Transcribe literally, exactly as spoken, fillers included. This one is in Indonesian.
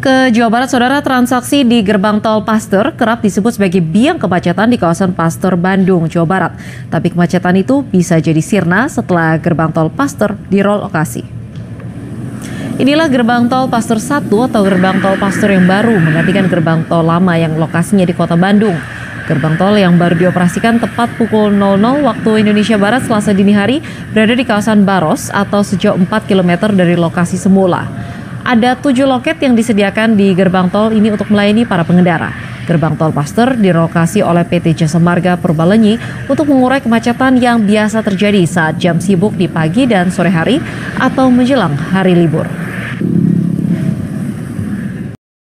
Ke Jawa Barat, saudara, transaksi di gerbang tol Paster kerap disebut sebagai biang kemacetan di kawasan Paster, Bandung, Jawa Barat. Tapi kemacetan itu bisa jadi sirna setelah gerbang tol Paster direlokasi. Inilah gerbang tol Paster satu atau gerbang tol Paster yang baru menggantikan gerbang tol lama yang lokasinya di kota Bandung. Gerbang tol yang baru dioperasikan tepat pukul nol nol waktu Indonesia Barat Selasa dini hari berada di kawasan Baros atau sejauh empat kilometer dari lokasi semula. Ada tujuh loket yang disediakan di gerbang tol ini untuk melayani para pengendara. Gerbang tol Paster direlokasi oleh P T Jasa Marga Purbalenyi untuk mengurai kemacetan yang biasa terjadi saat jam sibuk di pagi dan sore hari atau menjelang hari libur.